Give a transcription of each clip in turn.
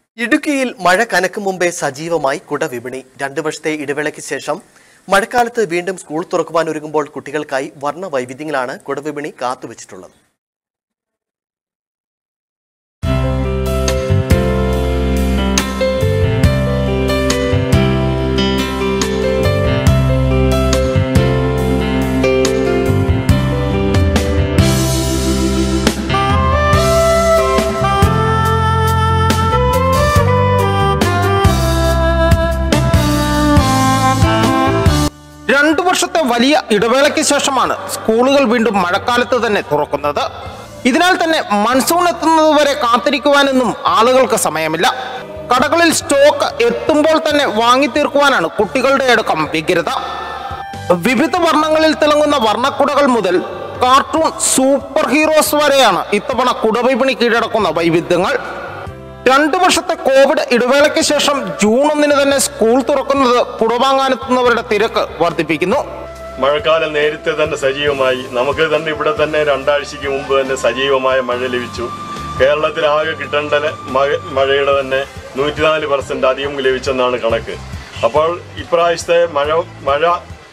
ഇടുക്കിയിൽ മഴ കനക്കും മുമ്പേ സജീവമായി കുടവിപണി. 2 വർഷത്തെ ഇടവേളയ്ക്ക് ശേഷം മഴക്കാലത്ത് വീണ്ടും സ്കൂൾ തുറക്കുവാനൊരുങ്ങുമ്പോൾ കുട്ടികൾക്കായി വർണ്ണ വൈവിധ്യങ്ങളാണ് കുടവിപണി കാത്തുവച്ചിട്ടുള്ളത്. രണ്ടു വർഷത്തെ വലിയ ഇടവേളയ്ക്ക് ശേഷമാണ് സ്കൂളുകൾ വീണ്ടും മഴക്കാലത്ത് തന്നെ തുറക്കുന്നത്. ഇതിനാൽ തന്നെ മൺസൂൺ എത്തുന്നതുവരെ കാത്തിരിക്കുവാനൊന്നും ആളുകൾക്ക് സമയമില്ല. കടകളിൽ സ്റ്റോക്ക് എത്തുമ്പോൾ തന്നെ വാങ്ങിത്തീർക്കുവാനാണ് കുട്ടികളുടെ അടക്കം വ്യഗ്രത. വിവിധ വർണ്ണങ്ങളിൽ തിളങ്ങുന്ന വർണ്ണക്കുടകൾ മുതൽ കാർട്ടൂൺ സൂപ്പർ ഹീറോസ് വരെയാണ് ഇത്തവണ കുടവിപണി കീഴടക്കുന്ന വൈവിധ്യങ്ങൾ. 2 വർഷത്തെ കോവിഡ് ഇടവേളയ്ക്ക് ശേഷം ജൂൺ 1 തന്നെ സ്കൂൾ തുറക്കുന്നത് കുടവാങ്ങാനെത്തുന്നവരുടെ തിരക്ക് വർദ്ധിപ്പിക്കുന്നു. മഴക്കാലം നേരത്തെ തന്നെ സജീവമായി. നമുക്ക് തന്നെ ഇവിടെ തന്നെ 2 ആഴ്ചയ്ക്ക് മുമ്പ് തന്നെ സജീവമായ മഴ ലഭിച്ചു. കേരളത്തിൽ ആകെ കിട്ടേണ്ട മഴയുടെ തന്നെ 104% അധികം ലഭിച്ചെന്നാണ് കണക്ക്. അപ്പോൾ ഇപ്രാവശ്യത്തെ മഴ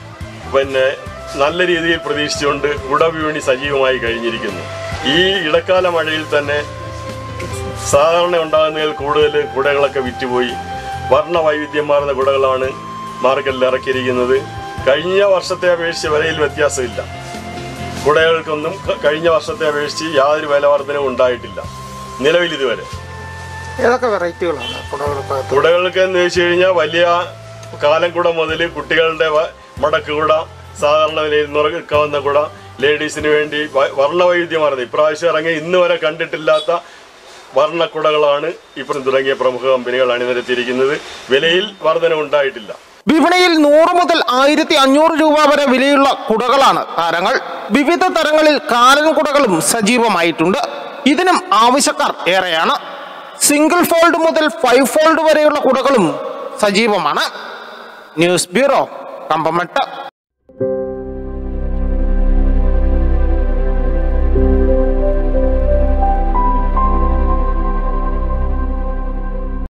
നല്ല രീതിയിൽ പ്രതീക്ഷിച്ചുകൊണ്ട് കുടവിപണി സജീവമായി കഴിഞ്ഞിരിക്കുന്നു. ഈ ഇടക്കാല മഴയിൽ തന്നെ സാധാരണ ഉണ്ടാകുന്നതിൽ കൂടുതൽ കുടകളൊക്കെ വിറ്റുപോയി. വർണ്ണ വൈവിധ്യമാർന്ന കുടകളാണ് മാർക്കറ്റിൽ ഇറക്കിയിരിക്കുന്നത്. കഴിഞ്ഞ വർഷത്തെ അപേക്ഷിച്ച് വിലയിൽ വ്യത്യാസമില്ല. കുടകൾക്കൊന്നും കഴിഞ്ഞ വർഷത്തെ അപേക്ഷിച്ച് യാതൊരു വില വർധനവും ഉണ്ടായിട്ടില്ല നിലവിൽ ഇതുവരെ. ഏതൊക്കെ വെറൈറ്റികളാണ് കുടകൾക്ക് എന്ന് വെച്ച് കഴിഞ്ഞാൽ വലിയ കാലം കുട മുതൽ കുട്ടികളുടെ മടക്ക് കുട, സാധാരണ വിലയിൽ നിറക്കാവുന്ന കുട, ലേഡീസിന് വേണ്ടി വർണ്ണ വൈവിധ്യമാർന്ന ഇപ്രാവശ്യം ഇറങ്ങി ഇന്ന് വരെ കണ്ടിട്ടില്ലാത്ത വർണ്ണക്കുടകളാണ് ഇപ്പോൾ തുടങ്ങിയ പ്രമുഖ കമ്പനികൾ അണിനിരത്തിയിരിക്കുന്നത്. വിലയിൽ വർധന ഉണ്ടായിട്ടില്ല. വിപണിയിൽ 100 മുതൽ 1500 രൂപ വരെ വിലയുള്ള കുടകളാണ് താരങ്ങൾ. വിവിധ തരങ്ങളിൽ കാലൻ കുടകളും സജീവമായിട്ടുണ്ട്. ഇതിനും ആവശ്യക്കാർ ഏറെയാണ്. സിംഗിൾ ഫോൾഡ് മുതൽ 5 ഫോൾഡ് വരെയുള്ള കുടകളും സജീവമാണ്. News bureau, Kambammettu.